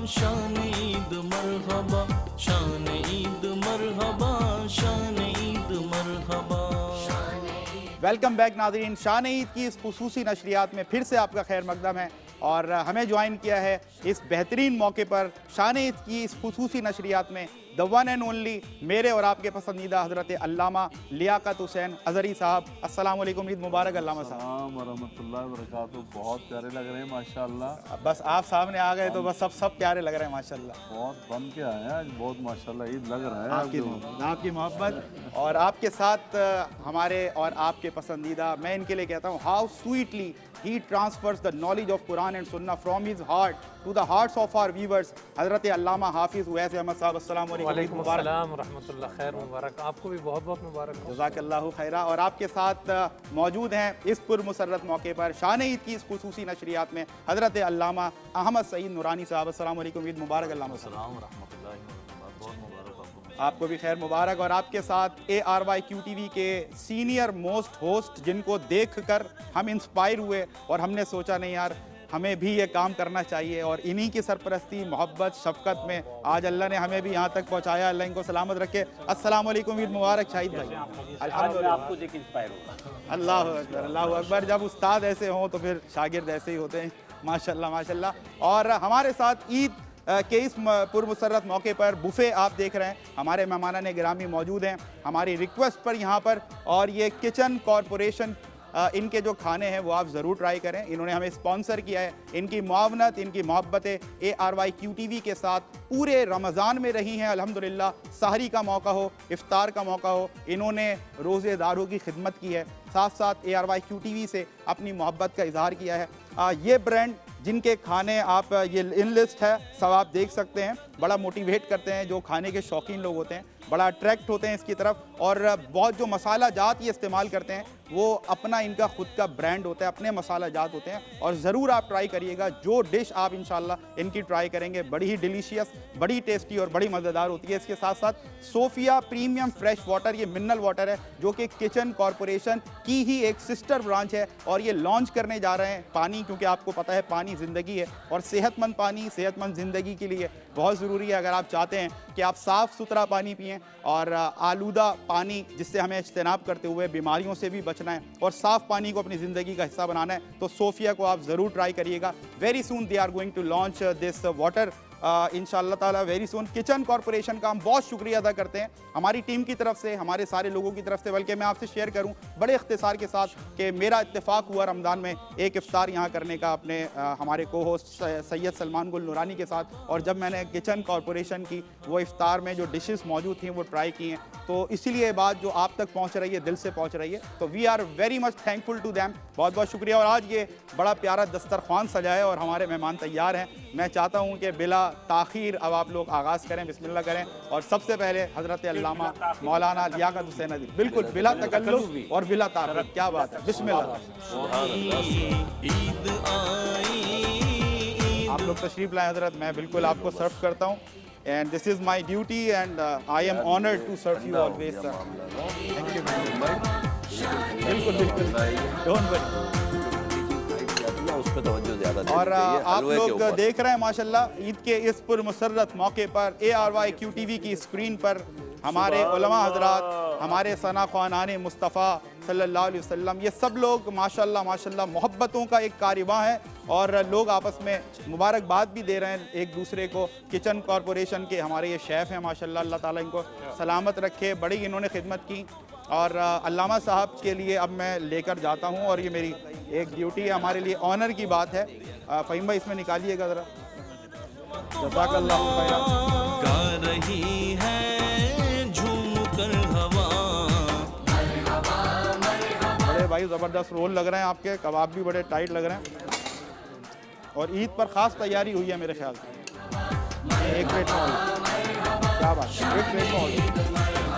शान ईद मरहबा, शान ईद मरहबा, शान ईद मरहबा। वेलकम बैक नाज़रीन, शान ईद की इस खुसूसी नशरियात में फिर से आपका खैर मकदम है और हमें ज्वाइन किया है इस बेहतरीन मौके पर शान ईद की इस खुसूसी नशरियात में द वन एंड ओनली मेरे और आपके पसंदीदा हज़रत अल्लामा लियाकत हुसैन अज़हरी साहब। अस्सलाम वालेकुम, ईद मुबारक अल्लामा साहब। रहमतुल्लाहि व बरकातहू। बहुत प्यारे लग रहे हैं माशाल्लाह। बस आप सामने आ गए तो बस सब प्यारे लग रहे हैं माशाल्लाह। बहुत बन के आए हैं आज, बहुत माशाल्लाह ईद लग रहा है। आपकी मोहब्बत और आपके साथ हमारे और आपके पसंदीदा, मैं इनके लिए कहता हूँ how sweetly he transfers the knowledge of Quran and Sunnah from his heart to the hearts of our viewers, हज़रत अल्लामा हाफिज़ उवैस अहमद साहब। अस्सलाम वालेकुम रहमतुल्लाह, खैर मुबारक, आपको भी बहुत बहुत मुबारक। जज़ाकल्लाहु खैरा। और आपके साथ मौजूद हैं इस पुरमसरत मौके पर शान ईद की इस खुसूसी नशरियात में हज़रत अल्लामा अहमद सईद नूरानी साहब। अस्सलाम वालेकुम, ईद मुबारक अल्लामा साहब। आपको भी खैर मुबारक। और आपके साथ ARYQTV के सीनियर मोस्ट होस्ट जिनको देखकर हम इंस्पायर हुए और हमने सोचा नहीं यार हमें भी ये काम करना चाहिए, और इन्हीं की सरपरस्ती मोहब्बत शफकत में आज अल्लाह ने हमें भी यहाँ तक पहुँचाया। अल्लाह इनको सलामत रखे। अस्सलाम वालेकुम, ईद मुबारक शाहिद भाई। अल्हम्दुलिल्लाह, आपको देख इंस्पायर होगा। अल्लाह अकबर, अल्लाह अकबर। जब उस्ताद ऐसे हों तो फिर शागिर्द ऐसे ही होते हैं, माशाल्लाह माशाल्लाह। और हमारे साथ ईद के इस पुरमसरत मौके पर बुफ़े आप देख रहे हैं, हमारे मेहमान ने गिरामी मौजूद हैं हमारी रिक्वेस्ट पर यहाँ पर। और ये किचन कॉरपोरेशन, इनके जो खाने हैं वो आप ज़रूर ट्राई करें। इन्होंने हमें स्पॉन्सर किया है। इनकी मुआवनत, इनकी मोहब्बतें ARYQTV के साथ पूरे रमज़ान में रही हैं अल्हम्दुलिल्लाह। सहरी का मौका हो, इफ्तार का मौका हो, इन्होंने रोज़ेदारों की खिदमत की है, साथ साथ ARYQTV से अपनी मोहब्बत का इजहार किया है। ये ब्रांड जिनके खाने आप, ये इन लिस्ट है, सब आप देख सकते हैं, बड़ा मोटिवेट करते हैं। जो खाने के शौकीन लोग होते हैं बड़ा अट्रैक्ट होते हैं इसकी तरफ। और बहुत जो मसाला जात ये इस्तेमाल करते हैं वो अपना इनका ख़ुद का ब्रांड होता है, अपने मसाला जात होते हैं। और ज़रूर आप ट्राई करिएगा, जो डिश आप इंशाल्लाह इनकी ट्राई करेंगे बड़ी ही डिलीशियस, बड़ी टेस्टी और बड़ी मज़ेदार होती है। इसके साथ साथ सोफिया प्रीमियम फ्रेश वाटर, ये मिनरल वाटर है जो कि किचन कॉरपोरेशन की ही एक सिस्टर ब्रांच है, और ये लॉन्च करने जा रहे हैं। पानी, क्योंकि आपको पता है पानी ज़िंदगी है, और सेहतमंद पानी सेहतमंद ज़िंदगी के लिए बहुत ज़रूरी है। अगर आप चाहते हैं कि आप साफ़ सुथरा पानी पिएँ और आलूदा पानी जिससे हमें इज्तनाब करते हुए बीमारियों से भी बचना है और साफ़ पानी को अपनी ज़िंदगी का हिस्सा बनाना है, तो सोफिया को आप ज़रूर ट्राई करिएगा। Very soon they are going to launch this water इंशाअल्लाह ताला, वेरी सून। किचन कॉरपोरेशन का हम बहुत शुक्रिया अदा करते हैं हमारी टीम की तरफ से, हमारे सारे लोगों की तरफ से। बल्कि मैं आपसे शेयर करूं बड़े इख्तिसार के साथ कि मेरा इत्तेफाक हुआ रमज़ान में एक इफ्तार यहाँ करने का अपने हमारे को होस्ट सैयद सलमान गुल नूरानी के साथ। और जब मैंने किचन कॉरपोरेशन की वो इफ्तार में जो डिशेस मौजूद थी वो ट्राई की हैं, तो इसीलिए ये बात जो आप तक पहुँच रही है दिल से पहुँच रही है। तो we are very much thankful to them, बहुत बहुत शुक्रिया। और आज ये बड़ा प्यारा दस्तरखान सजा है और हमारे मेहमान तैयार हैं। मैं चाहता हूँ कि बिला ताखीर अब आप लोग आगाज़ करें, बिस्मिल्लाह करें। और सबसे पहले हज़रत अल्लामा मौलाना लियाकत हुसैन अज़हरी, बिल्कुल बिला तकल्लुफ़ और बिला ताखीर, क्या बात है, बिस्मिल्लाह। आप लोग तशरीफ़ लाएं हज़रत, मैं बिल्कुल आपको सर्व करता हूँ। And this is my duty and I am honored to serve you always, sir. Thank you very much. बिल्कुल बिल्कुल, don't worry। उस पे तवज्जो ज़्यादा देनी और चाहिए। आप लोग देख रहे हैं माशाल्लाह ईद के इस पुरमसरत मौके पर ARYQTV की स्क्रीन पर हमारे उलमा हजरात, हमारे सना ख़वानाने मुस्तफ़ा सल्लल्लाहु अलैहि वसल्लम, ये सब लोग माशाल्लाह माशाल्लाह मोहब्बतों का एक कारवां है। और लोग आपस में मुबारकबाद भी दे रहे हैं एक दूसरे को। किचन कॉरपोरेशन के हमारे ये शेफ़ हैं माशाल्लाह, अल्लाह ताला इनको सलामत रखे, बड़ी इन्होंने खिदमत की। और अल्लामा साहब के लिए अब मैं लेकर जाता हूँ, और ये मेरी एक ड्यूटी है, हमारे लिए ऑनर की बात है। फ़हीम भाई इसमें निकालिएगा ज़रा, जज़ाकल्लाहु खैरा। गा रही है झूम कर हवा, बड़े भाई ज़बरदस्त रोल लग रहे हैं आपके, कबाब भी बड़े टाइट लग रहे हैं, और ईद पर ख़ास तैयारी हुई है मेरे ख्याल से। एक प्लेट में क्या बात है, एक प्लेट में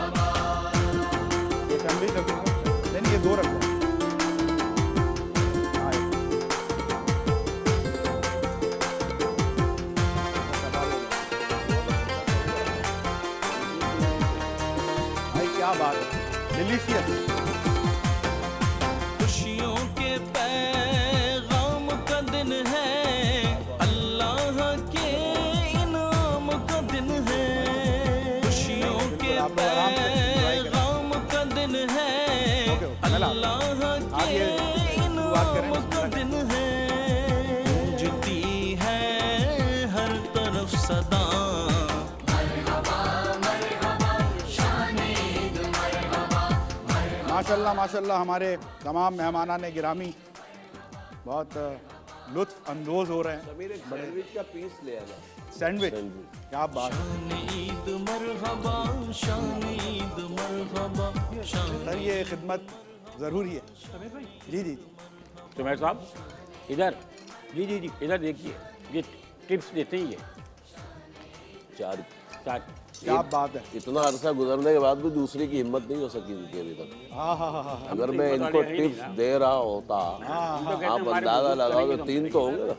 ये दो रखो। भाई क्या बात है, डिलीशियस। खुशियों के पैगाम का दिन है, अल्लाह के शुरुआत करें। का दिन है, गूंजती है हर तरफ सदा। माशाल्लाह माशाल्लाह हमारे तमाम मेहमानान गिरामी बहुत लुत्फ अंदोज हो रहे हैं। समीर एक सैंडविच का पीस ले आना। सैंडविच, क्या बात है। शान ईद मरहबा, शान ईद मरहबा, शान। सर ये खिदमत ज़रूरी है। जी जी सुमेर साहब इधर, जी जी जी इधर देखिए, ये टिप्स देते हैं ये चार क्या बात है। इतना अरसा गुजरने के बाद भी दूसरे की हिम्मत नहीं हो सकी इनकी अभी तक। हाँ हाँ हाँ हाँ। अगर मैं इनको टिप्स दे रहा होता, आप अंदाजा लगाओ तो 3 तो होंगे ना।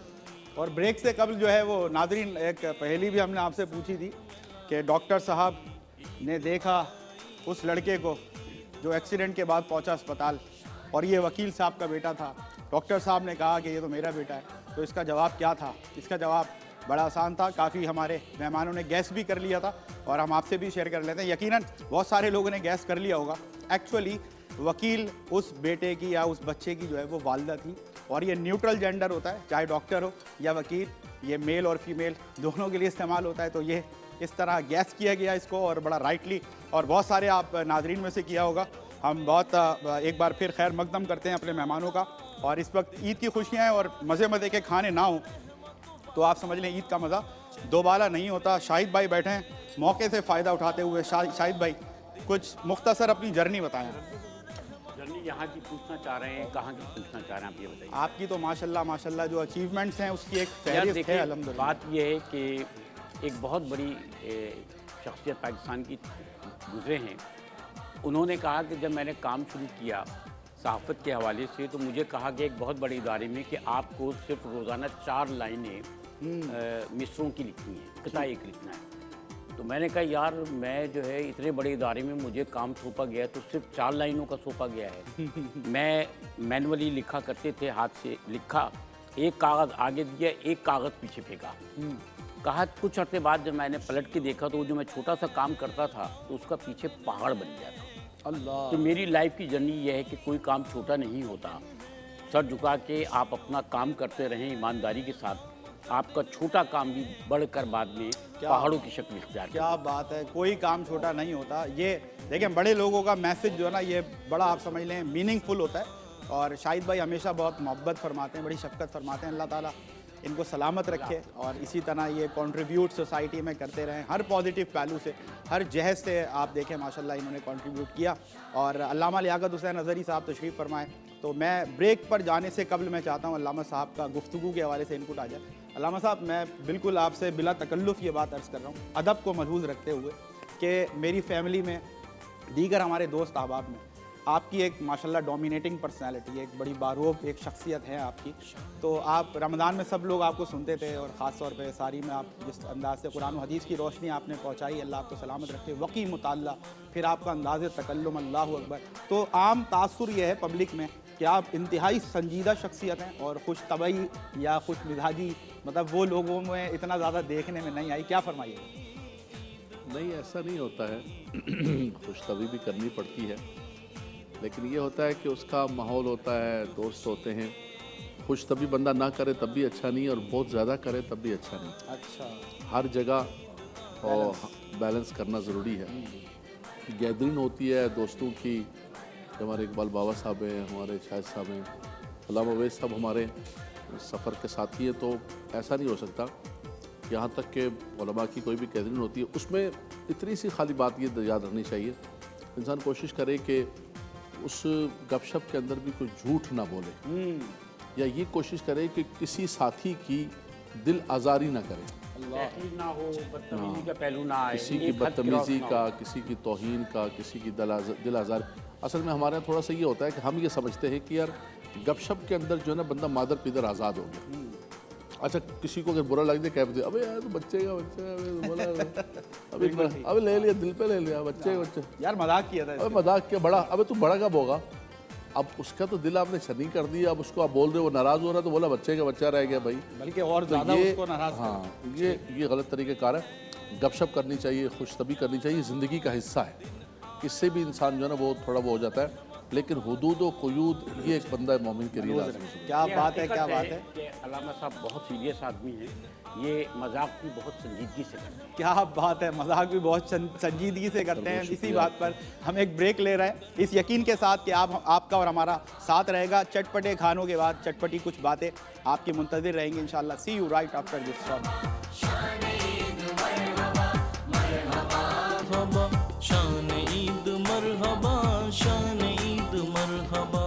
और ब्रेक से कबल जो है वो नादरीन एक पहेली भी हमने आपसे पूछी थी कि डॉक्टर साहब ने देखा उस लड़के को जो एक्सीडेंट के बाद पहुंचा अस्पताल और ये वकील साहब का बेटा था। डॉक्टर साहब ने कहा कि ये तो मेरा बेटा है, तो इसका जवाब क्या था? इसका जवाब बड़ा आसान था। काफ़ी हमारे मेहमानों ने गैस भी कर लिया था और हम आपसे भी शेयर कर लेते हैं। यकीनन बहुत सारे लोगों ने गैस कर लिया होगा। एक्चुअली वकील उस बेटे की या उस बच्चे की जो है वो वालदा थी और ये न्यूट्रल जेंडर होता है, चाहे डॉक्टर हो या वकील, ये मेल और फीमेल दोनों के लिए इस्तेमाल होता है। तो ये इस तरह गैस किया गया इसको और बड़ा राइटली, और बहुत सारे आप नाजरीन में से किया होगा। हम बहुत एक बार फिर खैर मकदम करते हैं अपने मेहमानों का। और इस वक्त ईद की खुशियाँ हैं और मज़े मज़े के खाने ना हों तो आप समझ लें ईद का मज़ा दोबारा नहीं होता। शाहिद भाई बैठे हैं मौके से फ़ायदा उठाते हुए। शाहिद भाई कुछ मुख्तसर अपनी जर्नी बताएं। जर्नी यहाँ की पूछना चाह रहे हैं, कहाँ की पूछना चाह रहे हैं, आप ये बताइए। आपकी तो माशाल्लाह माशाल्लाह जो अचीवमेंट्स हैं उसकी एक यार फहरिस्त देखिए, है अल्हम्दुलिल्लाह। बात ये है कि एक बहुत बड़ी शख्सियत पाकिस्तान की गुजरे हैं। उन्होंने कहा कि जब मैंने काम शुरू किया सहाफ़त के हवाले से, तो मुझे कहा कि एक बहुत बड़े इदारे में कि आपको सिर्फ रोज़ाना 4 लाइनें मिसरों की लिखनी है, किताब एक लिखना है। तो मैंने कहा यार मैं जो है इतने बड़े इदारे में मुझे काम सौंपा गया है तो सिर्फ 4 लाइनों का सौंपा गया है। मैं मैनुअली लिखा करते थे, हाथ से लिखा, एक कागज़ आगे दिया, एक कागज़ पीछे फेंका। कहा कुछ अर्से बाद जब मैंने पलट के देखा तो जो मैं छोटा सा काम करता था तो उसका पीछे पहाड़ बन गया था। अल्लाह। तो मेरी लाइफ की जर्नी यह है कि कोई काम छोटा नहीं होता। सर झुका के आप अपना काम करते रहें ईमानदारी के साथ, आपका छोटा काम भी बढ़कर बाद में पहाड़ों की शक्ल इख्तियार करता है। क्या बात है, कोई काम छोटा नहीं होता। ये देखें बड़े लोगों का मैसेज जो है ना ये बड़ा आप समझ लें मीनिंगफुल होता है। और शाहिद भाई हमेशा बहुत मोहब्बत फरमाते हैं, बड़ी शफ़क़त फरमाते हैं। अल्लाह ताला इनको सलामत रखे और इसी तरह ये कंट्रीब्यूट सोसाइटी में करते रहें हर पॉजिटिव पहलू से, हर जहज से। आप देखें माशाल्लाह इन्होंने कंट्रीब्यूट किया। और अल्लामा लियाकत हुसैन अज़हरी साहब तशरीफ़ फरमाएँ। तो मैं ब्रेक पर जाने से कबल मैं चाहता हूँ अल्लामा साहब का गुफ्तगू के हवाले से इनपुट आ जाए। अल्लामा साहब मैं बिल्कुल आपसे बिला तकल्लुफ़ ये बात अर्ज़ कर रहा हूँ अदब को मलहूज़ रखते हुए कि मेरी फ़ैमिली में, दीगर हमारे दोस्त अहबाब में आपकी एक माशाल्लाह डोमिनेटिंग पर्सनालिटी है, एक बड़ी बारूब एक शख्सियत है आपकी। तो आप रमज़ान में सब लोग आपको सुनते थे और ख़ास तौर पे सारी में आप जिस अंदाज से कुरान और हदीस की रोशनी आपने पहुंचाई, अल्लाह आपको सलामत रखे, वकी मुताल्ला, फिर आपका अंदाज़ तकल्लुम, अल्लाहु अकबर। तो आम तासुर ये है पब्लिक में कि आप इंतहाई संजीदा शख्सियत हैं और खुश तबई या खुश मिजाजी, मतलब वो लोगों में इतना ज़्यादा देखने में नहीं आई। क्या फरमाइए? नहीं, ऐसा नहीं होता है। खुश तभी भी करनी पड़ती है, लेकिन ये होता है कि उसका माहौल होता है, दोस्त होते हैं। खुश तभी बंदा ना करे तब भी अच्छा नहीं और बहुत ज़्यादा करे तब भी अच्छा नहीं। अच्छा, हर जगह और बैलेंस करना ज़रूरी है। गैदरिंग होती है दोस्तों की, हमारे इकबाल बाबा साहब हैं, हमारे शाहिद साहब हैं, अल्लामा अवैस साहब हमारे सफ़र के साथी हैं। तो ऐसा नहीं हो सकता। यहाँ तक कि उलमा की कोई भी गैदरिंग होती है उसमें इतनी सी खाली बात ये याद रखनी चाहिए, इंसान कोशिश करे कि उस गपशप के अंदर भी कोई झूठ ना बोले, या ये कोशिश करे कि किसी साथी की दिल आज़ारी ना करे, ना हो, बदतमीजी का पहलू ना आए, किसी की बदतमीज़ी का, किसी की तौहीन का, किसी की दिल आज़ार। असल में हमारे यहाँ थोड़ा सा ये होता है कि हम ये समझते हैं कि यार गपशप के अंदर जो है ना बंदा मादर पिदर आज़ाद हो गया। अच्छा, किसी को अगर बुरा लग जाए कह दे अबे यार तो बच्चे का बच्चा है, अबे बोला अबे ले लिया, दिल पे ले लिया, बच्चे बच्चे यार मजाक किया था। अबे मजाक किया, बड़ा अबे तू बड़ा कब होगा? अब उसका तो दिल आपने छनी कर दिया, अब उसको आप बोल रहे हो, वो नाराज़ हो रहा है तो बोला बच्चे का बच्चा रह गया भाई, बल्कि और ज़्यादा उसको नाराज़। हाँ, ये गलत तरीके कार है। गपशप करनी चाहिए, खुश तभी करनी चाहिए, ज़िंदगी का हिस्सा है। इससे भी इंसान जो है ना वो थोड़ा वो हो जाता है। लेकिन हुदूद व क़ुयूद ये एक बंदा मोमिन के लिए लाज़िम है। क्या ये बात है, क्या हकीकत बात है। कि अल्लामा साहब बहुत सीरियस आदमी हैं, ये मजाक भी बहुत संजीदगी से करते हैं। क्या बात है, मजाक भी बहुत संजीदगी से करते हैं। इसी बात पर हम एक ब्रेक ले रहे हैं, इस यकीन के साथ कि आपका और हमारा साथ रहेगा। चटपटे खानों के बाद चटपटी कुछ बातें आपकी मुंतज़िर रहेंगी इंशाल्लाह। See you right after this song. शान ईद मरहबा, शान ईद मरहबा, शान ईद मरहबा।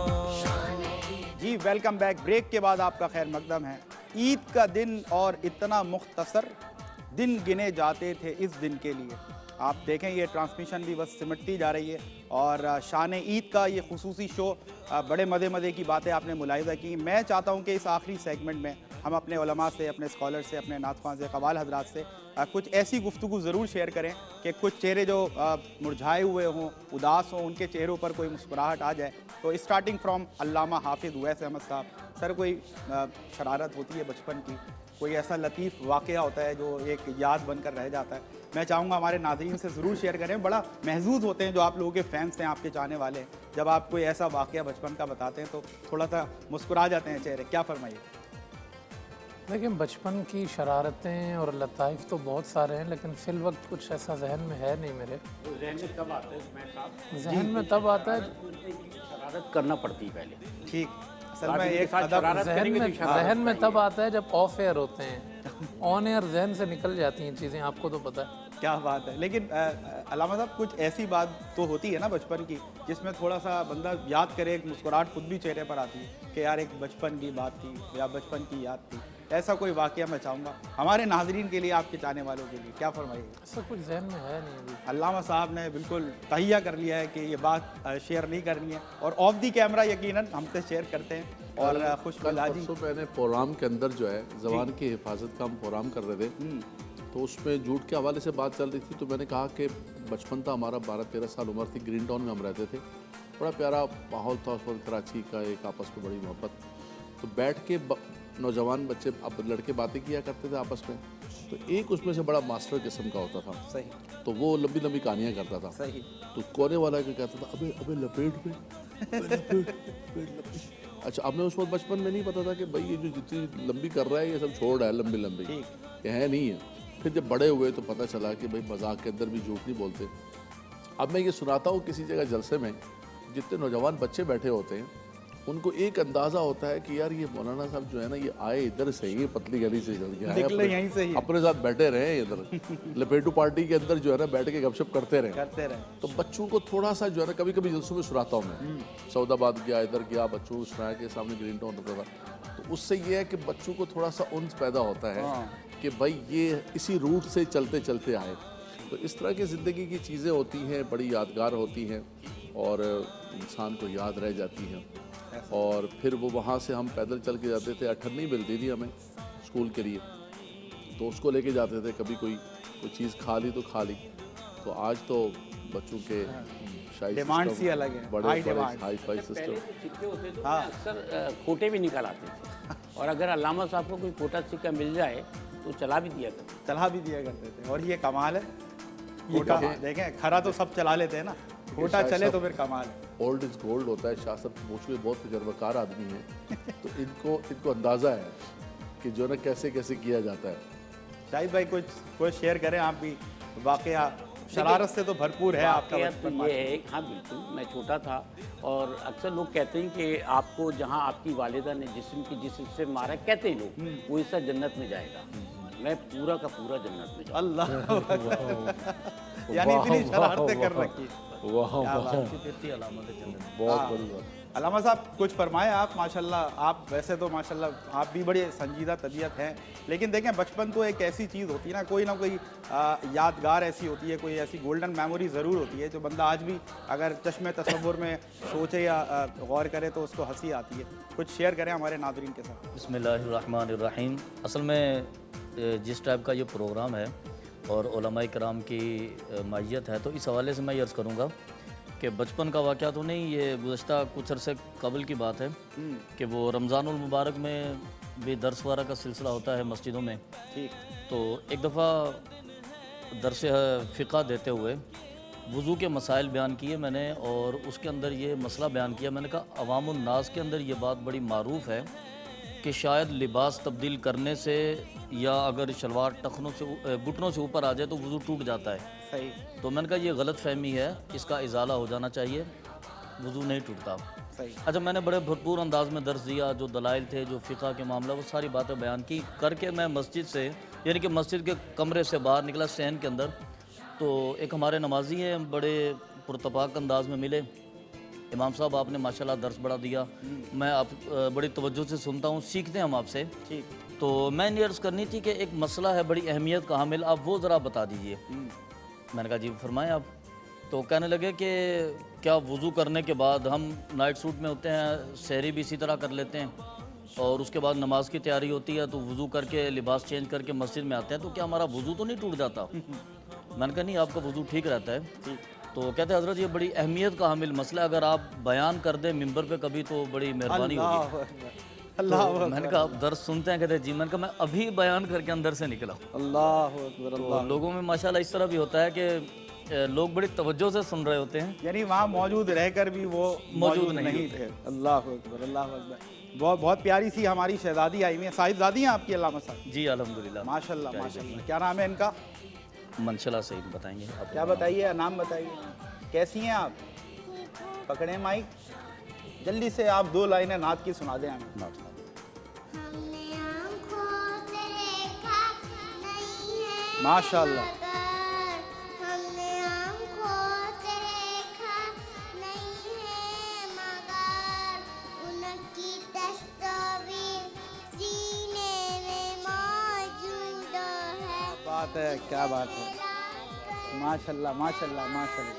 जी वेलकम बैक। ब्रेक के बाद आपका खैर मकदम है। ईद का दिन और इतना मुख्तसर दिन गिने जाते थे इस दिन के लिए। आप देखें ये ट्रांसमिशन भी बस सिमटती जा रही है और शान ईद का ये खुसूसी शो, बड़े मज़े की बातें आपने मुलाहिज़ा की। मैं चाहता हूँ कि इस आखिरी सेगमेंट में हम अपने उलमा से, अपने स्कॉलर से, अपने नातख़्वान से, कवाल हजरात से कुछ ऐसी गुफ्तगू ज़रूर शेयर करें कि कुछ चेहरे जो मुरझाए हुए हों, उदास हों, उनके चेहरों पर कोई मुस्कुराहट आ जाए। तो स्टार्टिंग फ्रॉम अल्लामा हाफिज़ उवैस अहमद साहब, सर कोई शरारत होती है बचपन की, कोई ऐसा लतीफ़ वाक़या होता है जो एक याद बनकर रह जाता है? मैं चाहूँगा हमारे नाज़रीन से ज़रूर शेयर करें। बड़ा महजूज़ होते हैं जो आप लोगों के फैंस हैं, आपके चाहने वाले हैं, जब आप कोई ऐसा वाक़या बचपन का बताते हैं तो थोड़ा सा मुस्कुरा जाते हैं चेहरे। क्या फरमाइए? लेकिन बचपन की शरारतें और लताइफ तो बहुत सारे हैं, लेकिन फिल वक्त कुछ ऐसा जहन में है नहीं मेरे। जहन में तब आता है मैं साहब, जहन में तब आता है शरारत करना पड़ती है पहले। ठीक, असल में एक अदब जहन में तब आता है जब ऑफ एयर होते हैं। ऑन एयर जहन से निकल जाती हैं चीज़ें, आपको तो पता है। क्या बात है। लेकिन अल्लामा साहब कुछ ऐसी बात तो होती है ना बचपन की जिसमें थोड़ा सा बंदा याद करे, एक मुस्कुराहट खुद भी चेहरे पर आती है कि यार एक बचपन की बात थी या बचपन की याद थी। ऐसा कोई वाक़या मैं चाहूँगा हमारे नाजरीन के लिए, आपके चाहने वालों के लिए। क्या फरमाइए? ऐसा कुछ जहन में है नहीं अभी। अल्लामा साहब ने बिल्कुल तहिया कर लिया है कि ये बात शेयर नहीं करनी है और ऑफ दी कैमरा यकीनन हमसे शेयर करते हैं। और खुश मिजाजी परसों मैंने प्रोग्राम के अंदर जो है ज़बान की हिफाजत का हम प्रोग्राम कर रहे थे, तो उसमें झूठ के हवाले से बात चल रही थी। तो मैंने कहा कि बचपन था हमारा, 12-13 साल उम्र थी, ग्रीन टाउन में हम रहते थे। बड़ा प्यारा माहौल था उस वक्त, कराची का, एक आपस में बड़ी मोहब्बत। तो बैठ के नौजवान बच्चे, अब लड़के बातें किया करते थे आपस में। तो एक उसमें से बड़ा मास्टर किस्म का होता था, सही, तो वो लंबी लंबी कहानियाँ करता था। सही। तो कोने वाला क्या कहता था, अबे अबे लपेट में, अबे लपेट। अच्छा, अब मैं उस वक्त बचपन में नहीं पता था कि भाई ये जो जितनी लंबी कर रहा है ये सब छोड़ रहा है लंबी लंबी, ये है नहीं है। फिर जब बड़े हुए तो पता चला कि भाई मजाक के अंदर भी झूठ नहीं बोलते। अब मैं ये सुनाता हूँ किसी जगह जलसे में, जितने नौजवान बच्चे बैठे होते हैं उनको एक अंदाज़ा होता है कि यार ये मौलाना साहब जो है ना, ये आए इधर से ही, पतली गली से चल के आए, यहीं से ही अपने साथ बैठे रहे इधर लपेटू पार्टी के अंदर जो है ना बैठ के गपशप करते रहे। तो बच्चों को थोड़ा सा जो है ना, कभी कभी जलसों में सुनाता हूँ मैं, सऊदाबाद गया, इधर गया, बच्चों को सुनाया के सामने ग्रीन टाउन होता था। तो उससे ये है कि बच्चों को थोड़ा सा उन्स पैदा होता है कि भाई ये इसी रूट से चलते चलते आए। तो इस तरह की ज़िंदगी की चीज़ें होती हैं, बड़ी यादगार होती हैं और इंसान को याद रह जाती हैं। और फिर वो वहाँ से हम पैदल चल के जाते थे, अठन्नी मिलती थी हमें स्कूल के लिए, तो उसको लेके जाते थे। कभी कोई चीज़ खा ली तो खा ली। तो आज तो बच्चों के डिमांड्स ही अलग है, बड़े हाई फाई सिस्टम। सिक्के होते तो अक्सर खोटे भी निकल आते थे, और अगर अल्लामा साहब को कोई खोटा सिक्का मिल जाए तो चला भी दिया करते थे। और ये कमाल है, खोटा देखें, खरा तो सब चला लेते हैं ना, खोटा चले तो फिर कमाल है। ओल्ड इज गोल्ड होता है। शाह साहब पूछ के बहुत तजर्बाकार आदमी हैं, तो इनको अंदाज़ा है कि जो ना कैसे कैसे किया जाता है। शाहिद भाई कुछ शेयर करें आप भी। वाकया शरारत से तो भरपूर है आपका बचपन। ये है, हाँ बिल्कुल, मैं छोटा था और अक्सर लोग कहते हैं कि आपको जहाँ आपकी वालिदा ने जिस्म की जिस हिस्से मारा, कहते हैं लोग, वो हिस्सा जन्नत में जाएगा। मैं पूरा का पूरा जन्नत में जाऊँगा। अल्लाह, यानी इतनी शरारतें कर रखी। बहुत बड़ी बात। अल्लामा साहब कुछ फरमाए आप। माशाल्लाह आप वैसे तो माशाल्लाह आप भी बड़े संजीदा तबीयत हैं, लेकिन देखें बचपन तो एक ऐसी चीज़ होती है ना कोई यादगार ऐसी होती है, कोई ऐसी गोल्डन मेमोरी ज़रूर होती है जो बंदा आज भी अगर चश्मे तसव्वुर में सोचे या गौर करे तो उसको हंसी आती है। कुछ शेयर करें हमारे नाज़रीन के साथ। बिस्मिल्लाहिर्रहमानिर्रहीम। असल में जिस टाइप का ये प्रोग्राम है और उलमाए किराम की मैयत है, तो इस हवाले से मैं ये अर्ज़ करूँगा कि बचपन का वाक़या तो नहीं, ये गुज़श्ता कुछ अरसे कबल की बात है कि वो रमज़ानुल मुबारक में भी दर्स वगैरह का सिलसिला होता है मस्जिदों में। ठीक। तो एक दफ़ा दर्स फ़िक़ा देते हुए वज़ू के मसाइल बयान किए मैंने, और उसके अंदर ये मसला बयान किया मैंने कहा अवामुन नास के अंदर ये बात बड़ी मारूफ़ है कि शायद लिबास तब्दील करने से या अगर शलवार टखनों से घुटनों से ऊपर आ जाए तो वज़ू टूट जाता है। सही। तो मैंने कहा ये गलत फहमी है, इसका इजाला हो जाना चाहिए, वज़ू नहीं टूटता। सही। अच्छा, मैंने बड़े भरपूर अंदाज में दर्स दिया, जो दलाइल थे, जो फ़िक़ा के मामला, वो सारी बातें बयान की करके मैं मस्जिद से, यानी कि मस्जिद के कमरे से बाहर निकला सहन के अंदर, तो एक हमारे नमाजी हैं, बड़े पुरतपाक अंदाज में मिले। इमाम साहब आपने माशाल्लाह दर्स बड़ा दिया, मैं आप बड़ी तवज्जो से सुनता हूँ, सीखते हैं हम आपसे। ठीक। तो मैंने अर्ज़ करनी थी कि एक मसला है बड़ी अहमियत का हामिल, आप वो ज़रा बता दीजिए। मैंने कहा जी फरमाएं आप। तो कहने लगे कि क्या वज़ू करने के बाद हम नाइट सूट में होते हैं, सहरी भी इसी तरह कर लेते हैं, और उसके बाद नमाज की तैयारी होती है तो वज़ू करके लिबास चेंज करके मस्जिद में आते हैं, तो क्या हमारा वज़ू तो नहीं टूट जाता? मैंने कहा नहीं, आपका वज़ू ठीक रहता है। तो कहते हैं हज़रत ये बड़ी अहमियत का हामिल मसला, अगर आप बयान कर दें मिंबर पे कभी तो बड़ी मेहरबानी होगी। तो मैंने कहा आप दर्स सुनते हैं? कहते जी। मैंने कहा मैं अभी बयान करके अंदर से निकला। अल्लाह अकबर। तो लोगों में माशाल्लाह इस तरह भी होता है कि लोग बड़ी तवज्जो से सुन रहे होते हैं, यानी वहाँ मौजूद रहकर भी वो मौजूद नहीं थे। अल्लाह अकबर, अल्लाह अकबर। बहुत बहुत प्यारी सी हमारी शहजादी आई हुई है, साहिबजादी हैं आपकी, अल्लामा साहब जी अल्हम्दुलिल्लाह। माशाल्लाह माशाल्लाह। क्या नाम है इनका? मंशला सईद बताएंगे आप? क्या बताइए, नाम बताइए। कैसी हैं आप? पकड़े माइक, जल्दी से आप 2 लाइनें नात की सुना दें हमें। माशाल्लाह। बात है, क्या बात है, माशाल्लाह माशाल्लाह माशाल्लाह।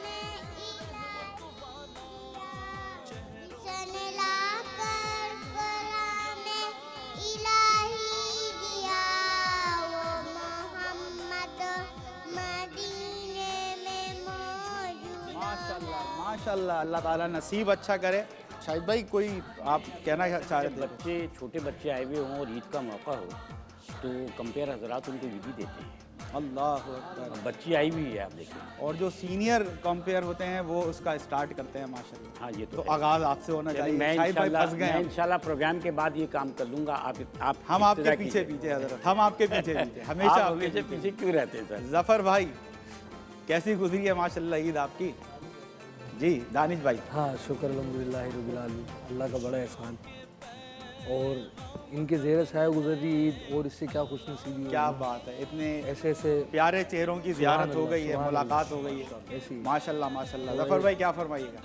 माशाल्लाह, अल्लाह ताला नसीब अच्छा करे। शाहिद भाई कोई आप कहना चाह रहे थे? बच्चे, छोटे बच्चे आए हुए हों और ईद का मौका हो तो कंपेयर हजरात उनको विधि देते हैं। अल्लाह अकबर। बच्ची आई हुई है आप देखिए, और जो सीनियर कंपेयर होते हैं वो उसका स्टार्ट करते हैं माशाल्लाह। हाँ ये तो आगाज आपसे होना चाहिए। मैं शाहिद भाई फंस गए हैं। इंशाल्लाह प्रोग्राम के बाद ये काम कर लूँगा। आप हम आपके पीछे पीछे हजरत, हम आपके पीछे पीछे हमेशा हमेशा पीछे क्यों रहते हैं सर? जफर भाई कैसी गुजरी है माशाल्लाह ईद आपकी? जी दानिश भाई। हाँ शुक्र अल्हम्दुलिल्लाह रब्बिल आलमीन, अल्लाह का बड़ा एहसान। और इनके ज़ेर साया गुजरी ईद, और इससे क्या खुशनसीबी। क्या बात है, इतने ऐसे ऐसे प्यारे चेहरों की ज़ियारत हो गई है, मुलाकात हो गई है, ऐसी माशाल्लाह माशाल्लाह। जफर भाई क्या फरमाइएगा?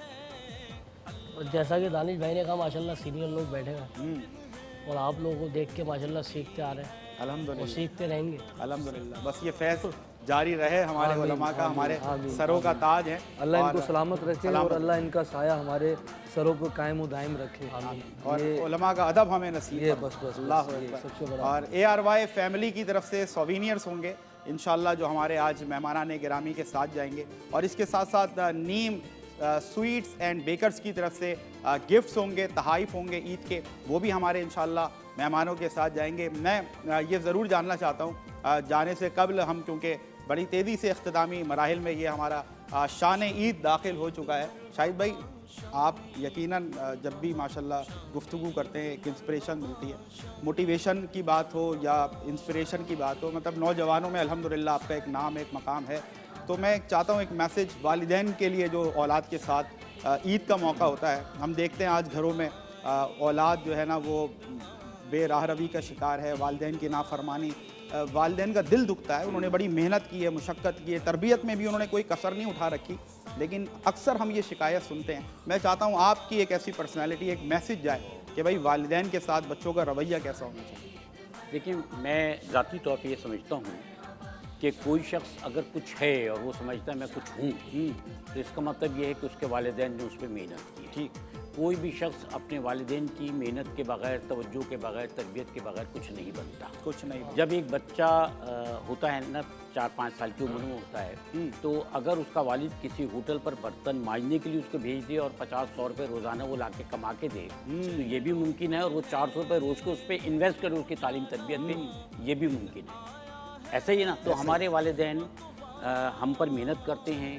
जैसा कि दानिश भाई ने कहा माशाल्लाह सीनियर लोग बैठे हैं और आप लोगों को देख के माशाल्लाह सीखते आ रहे हैं, अल्हम्दुलिल्लाह और सीखते रहेंगे अल्हम्दुलिल्लाह। बस ये फैज़ जारी रहे, हमारे उलमा का, हमारे सरों का ताज है। अल्लाह इनको सलामत रखे और अल्लाह इनका साया हमारे सरों पर कायम व दायम रखे। और उलमा का अदब हमें नसीब ये बस बस अल्लाह सबसे बड़ा। और ARY फैमिली की तरफ से सोवीनियर्स होंगे इंशाल्लाह, जो हमारे आज मेहमानाने गिरामी के साथ जाएंगे। और इसके साथ साथ नीम स्वीट्स एंड बेकर्स की तरफ से गिफ्ट्स होंगे, तहाइफ होंगे ईद के, वो भी हमारे इंशाल्लाह मेहमानों के साथ जाएंगे। मैं ये ज़रूर जानना चाहता हूँ, जाने से कबल हम, क्योंकि बड़ी तेज़ी से इख्तितामी मराहिल में ये हमारा शान ईद दाखिल हो चुका है। शाहिद भाई आप यकीनन जब भी माशाल्लाह गुफ्तगू करते हैं एक इंस्पिरेशन मिलती है, मोटिवेशन की बात हो या इंस्पिरेशन की बात हो, मतलब नौजवानों में अल्हम्दुलिल्लाह आपका एक नाम, एक मकाम है। तो मैं चाहता हूँ एक मैसेज वालिदैन के लिए जो औलाद के साथ ईद का मौका होता है, हम देखते हैं आज घरों में औलाद जो है ना वो बेराह रवी का शिकार है, वालिदैन की नाफरमानी, वालिदैन का दिल दुखता है। उन्होंने बड़ी मेहनत की है, मुशक्क़त की है, तरबियत में भी उन्होंने कोई कसर नहीं उठा रखी, लेकिन अक्सर हम ये शिकायत सुनते हैं। मैं चाहता हूँ आपकी एक ऐसी पर्सनैलिटी, एक मैसेज जाए कि भाई वालिदैन के साथ बच्चों का रवैया कैसा होना चाहिए। देखिए मैं ज़ाती तौर पे ये समझता हूँ कि कोई शख्स अगर कुछ है और वो समझता है मैं कुछ हूँ, तो इसका मतलब ये है कि उसके वालिदैन ने उस पर मेहनत की। ठीक, कोई भी शख्स अपने वालिदैन की मेहनत के बगैर, तवज्जो के बगैर, तरबियत के बगैर कुछ नहीं बनता। कुछ नहीं बनता। जब एक बच्चा होता है ना 4-5 साल की उम्र में होता है, तो अगर उसका वालिद किसी होटल पर बर्तन मांजने के लिए उसको भेज दे और 50-100 रुपये रोज़ाना वो ला के कमा के दे, तो ये भी मुमकिन है। और वो 400 रुपये रोज़ को उस पर इन्वेस्ट करे उसकी तालीम तरबियत में, ये भी मुमकिन है। ऐसे ही ना, तो हमारे वालिदैन हम पर मेहनत करते हैं,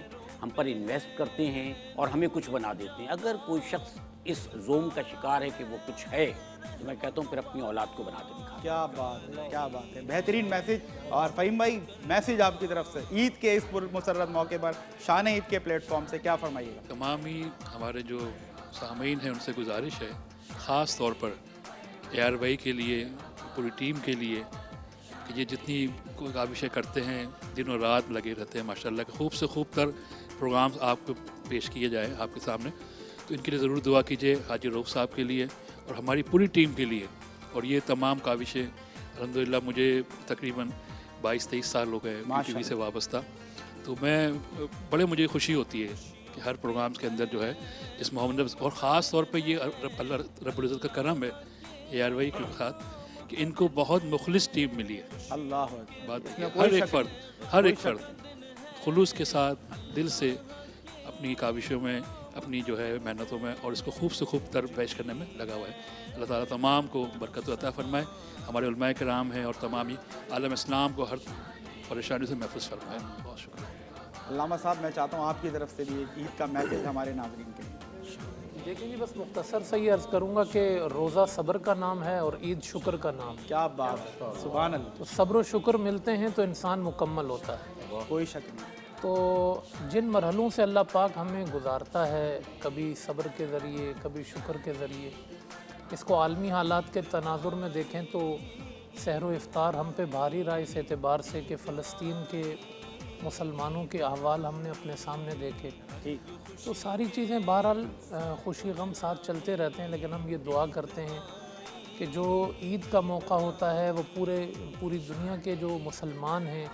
हम पर इन्वेस्ट करते हैं और हमें कुछ बना देते हैं। अगर कोई शख्स इस जोम का शिकार है कि वो कुछ है, तो मैं कहता हूँ फिर अपनी औलाद को बना के दिखा। क्या बात है, क्या बात है, बेहतरीन मैसेज। और फ़हीम भाई, मैसेज आपकी तरफ से ईद के इस पुरमसरत मौके पर शान ईद के प्लेटफॉर्म से क्या फरमाइएगा? तमाम ही हमारे जो सामीन हैं उनसे गुजारिश है, ख़ास तौर पर ARY के लिए, पूरी टीम के लिए, कि ये जितनी काविशें करते हैं, दिनों रात लगे रहते हैं माशाल्लाह, खूब से खूब तर प्रोग्राम्स आपको पेश किए जाए आपके सामने। तो इनके लिए ज़रूर दुआ कीजिए, हाजी रऊफ़ साहब के लिए और हमारी पूरी टीम के लिए। और ये तमाम काविशें अल्हम्दुलिल्लाह, मुझे तकरीबन 22-23 साल हो गए PTV से वाबस्ता। तो मैं मुझे खुशी होती है कि हर प्रोग्राम्स के अंदर जो है इस मोहम्मद, और ख़ास तौर पे ये अल्लाह रब्बुल इज़्ज़त का करम है ARY के साथ कि इनको बहुत मुखलिस टीम मिली है। अल्लाह बात हर एक फ़र्द खुलूस के साथ दिल से अपनी काविशों में, अपनी जो है मेहनतों में, और इसको खूब से खूब तर पेश करने में लगा हुआ है। अल्लाह ताला तमाम को बरकत अता फरमाए, हमारे उलमाए किराम हैं और तमाम ही आलम इस्लाम को हर परेशानी से महफूज फरमाए। बहुत शुक्रिया। अल्लामा साहब, मैं चाहता हूँ आपकी तरफ से भी एक ईद का मैसेज हमारे नाज़रीन के लिए। देखिए जी, बस मुख्तसर से ही अर्ज़ करूँगा कि रोज़ा सब्र का नाम है और ईद शुक्र का नाम। क्या बात है, सुभान अल्लाह। तो सब्र और शुक्र मिलते हैं तो इंसान मुकम्मल होता है, कोई शक नहीं। तो जिन मरहलों से अल्लाह पाक हमें गुजारता है, कभी सब्र के ज़रिए, कभी शुक्र के ज़रिए, इसको आलमी हालात के तनाजुर में देखें तो सहर व इफ्तार हम पे भारी रहा इस एतबार से कि फ़लस्तीन के मुसलमानों के अहवाल हमने अपने सामने देखे। तो सारी चीज़ें बहरहाल खुशी गम साथ चलते रहते हैं, लेकिन हम ये दुआ करते हैं कि जो ईद का मौका होता है वो पूरी दुनिया के जो मुसलमान हैं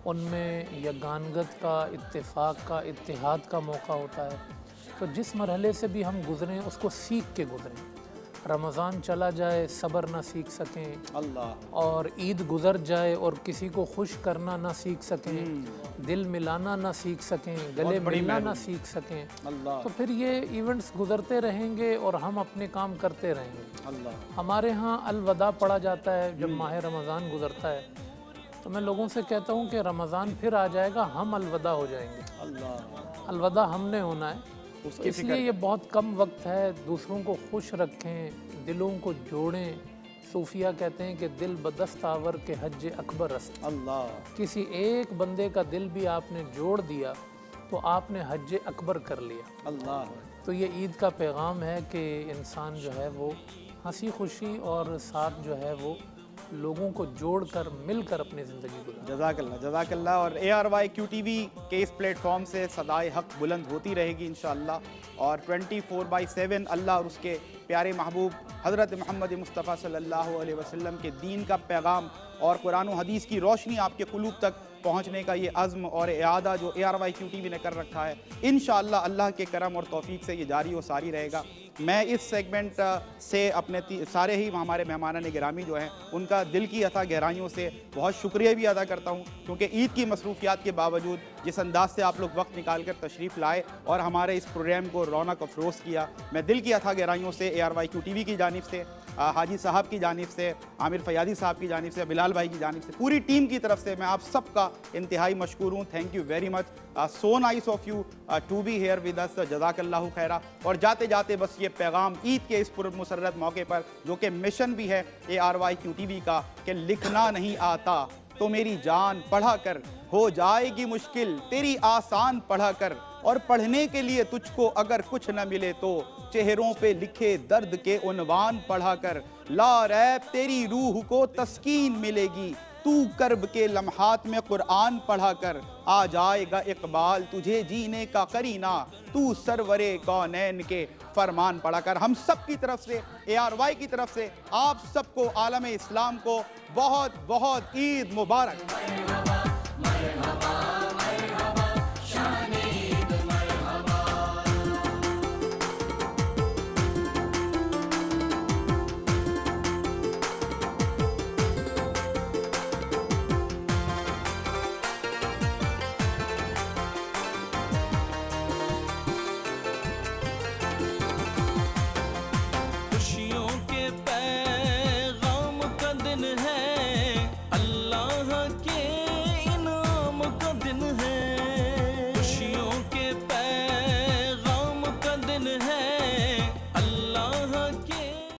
उनमें यगानगत का, इत्तेफाक का, इत्तेहाद का मौका होता है। तो जिस मरहले से भी हम गुज़रें उसको सीख के गुज़रें। रमज़ान चला जाए, सब्र ना सीख सकें अल्लाह, और ईद गुज़र जाए और किसी को खुश करना ना सीख सकें, दिल मिलाना ना सीख सकें, गले मिलना ना सीख सकें अल्लाह, तो फिर ये इवेंट्स गुज़रते रहेंगे और हम अपने काम करते रहेंगे। अल्लाह। हमारे यहाँ अलविदा पढ़ा जाता है जब माह रमज़ान गुज़रता है, तो मैं लोगों से कहता हूँ कि रमज़ान फिर आ जाएगा, हम अलविदा हो जाएंगे। अल्लाह, अलविदा हमने होना है। तो इसलिए ये बहुत कम वक्त है, दूसरों को खुश रखें, दिलों को जोड़ें। सूफिया कहते हैं कि दिल बदस्त आवर के हज अकबर रस्त। अल्लाह, किसी एक बंदे का दिल भी आपने जोड़ दिया तो आपने हज अकबर कर लिया। अल्लाह। तो ये ईद का पैगाम है कि इंसान जो है वो हंसी खुशी और साथ जो है वो लोगों को जोड़कर मिलकर अपनी ज़िंदगी गुजारे। जज़ाकल्लाह, जज़ाकल्लाह। और ARY QTV के इस प्लेटफॉर्म से सदाए हक बुलंद होती रहेगी इंशाअल्लाह। और 24/7 अल्लाह और उसके प्यारे महबूब हज़रत मोहम्मद मुस्तफ़ा सल्लल्लाहु अलैहि वसल्लम के दीन का पैगाम और कुरान और हदीस की रोशनी आपके कुलूब तक पहुँचने का ये अज़्म और इरादा जो ARY QTV ने कर रखा है, इंशाअल्लाह अल्लाह के करम और तौफीक से ये जारी और सारी रहेगा। मैं इस सेगमेंट से अपने सारे ही हमारे मेहमानान गिरामी जो हैं उनका दिल की अथा गहराइयों से बहुत शुक्रिया भी अदा करता हूँ, क्योंकि ईद की मसरूफियात के बावजूद जिस अंदाज से आप लोग वक्त निकाल कर तशरीफ़ लाए और हमारे इस प्रोग्राम को रौनक अफरोज़ किया, मैं दिल की अथा गहराइयों से ARY QTV की जानिब से, हाजी साहब की जानिब से, आमिर फयादी साहब की जानिब से, बिलाल भाई की जानिब से, पूरी टीम की तरफ से मैं आप सबका इंतहाई मशकूर हूँ। Thank you very much, so nice of you to be here with us, जज़ाकल्लाहु खैरा। और जाते जाते बस ये पैगाम ईद के इस पुरमसरत मौके पर, जो कि मिशन भी है ARY QTV का, कि लिखना नहीं आता तो मेरी जान पढ़ा कर, हो जाएगी मुश्किल तेरी आसान पढ़ा कर, और पढ़ने के लिए तुझको अगर कुछ न मिले तो चेहरों पे लिखे दर्द के उन्वान पढ़ा कर, ला रैब तेरी रूह को तस्कीन मिलेगी, तू कर्ब के लम्हात में कुरान पढ़ा कर, आ जाएगा इकबाल तुझे जीने का करीना, तू सरवरे कौनैन के फरमान पढ़ा कर। हम सब की तरफ से, ARY की तरफ से आप सबको, आलम इस्लाम को बहुत बहुत ईद मुबारक। खुशियों के पैगाम का दिन है, अल्लाह के इनाम का दिन है।